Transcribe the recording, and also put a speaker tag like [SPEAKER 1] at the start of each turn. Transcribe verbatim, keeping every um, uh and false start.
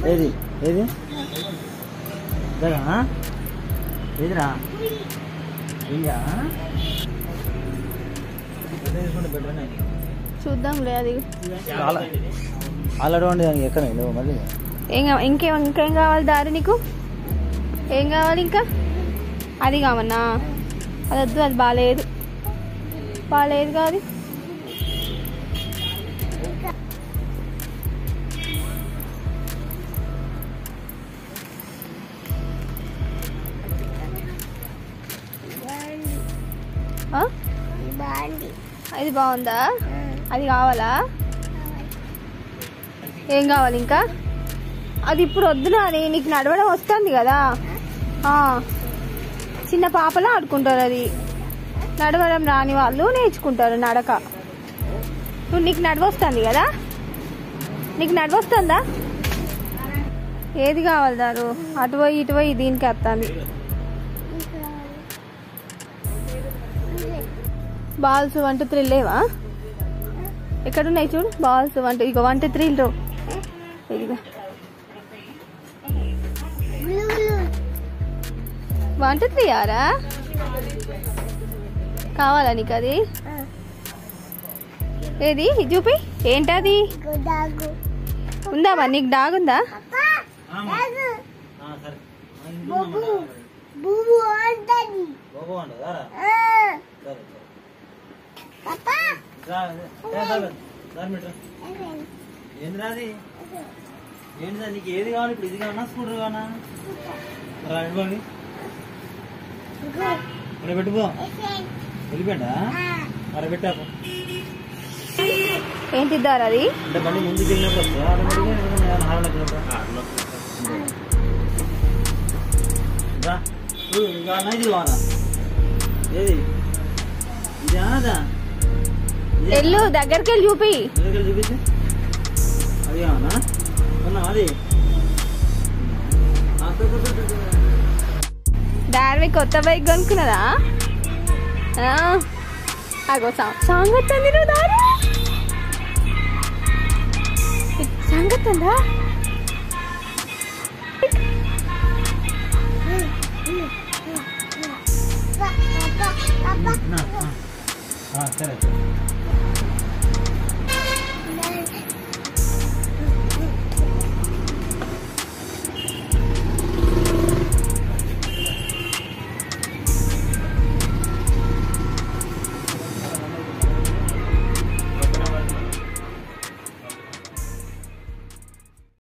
[SPEAKER 1] ఏది ఏది ఇదరా ఏదిరా ఇంకా
[SPEAKER 2] చూద్దాంలే అది
[SPEAKER 1] ఆల్రెడీ ఉండి దానికి ఎక్కడ నువ్వు మళ్ళీ
[SPEAKER 2] ఏం ఇంకేం ఇంకేం కావాలి దారి నీకు ఏం కావాలి ఇంకా అది కావన్నా అది వద్దు అది బాగాలేదు బాగాలేదు కాదు అది బాగుందా అది కావాలా ఏం కావాలి ఇంకా అది ఇప్పుడు వద్దునా అది నీకు నడవడం వస్తుంది కదా చిన్న పాపలా ఆడుకుంటారు అది నడవడం రాని వాళ్ళు నేర్చుకుంటారు నడక నువ్వు నీకు నడవస్తుంది కదా నీకు నడవస్తుందా ఏది కావాలి దారు అటు పోయి ఇటు పోయి దీనికి వస్తుంది బాల్స్ వన్ టూ త్రీ లేవా ఎక్కడున్నాయి చూడు బాల్స్ వన్ టూ ఇక వన్ టూ త్రీలు ఇదిగా వన్ టూ త్రీ ఆరా కావాలా నీకు అది ఏది చూపి ఏంటది ఉందా మరి నీకు డాగ్ ఉందా
[SPEAKER 1] ఏంటిది ఏంటిదా నీకు ఏది కావాలి ఇప్పుడు ఇది కావాలా స్కూటర్ కావాలా రాండి అక్కడ పెట్టుకో వెళ్ళిపోయిందా అక్కడ పెట్టాకు
[SPEAKER 2] ఏంటిద్దారు అది
[SPEAKER 1] అంటే మళ్ళీ ముందుకు వెళ్ళినప్పుడు వస్తా ఇది కావాలా ఏది ఇది అదా
[SPEAKER 2] ఎల్లు దగ్గరికి వెళ్ళి చూపి
[SPEAKER 1] దగ్గరికి వెళ్ళి చూపించి అది కావాలా ఉన్నా అది
[SPEAKER 2] డార్వి కొత్త బైక్ కొనుక్కున్నదా అగో సాంగ్ వస్తుంది నువ్వు దారి సాంగ్ వస్తుందా
[SPEAKER 1] సరే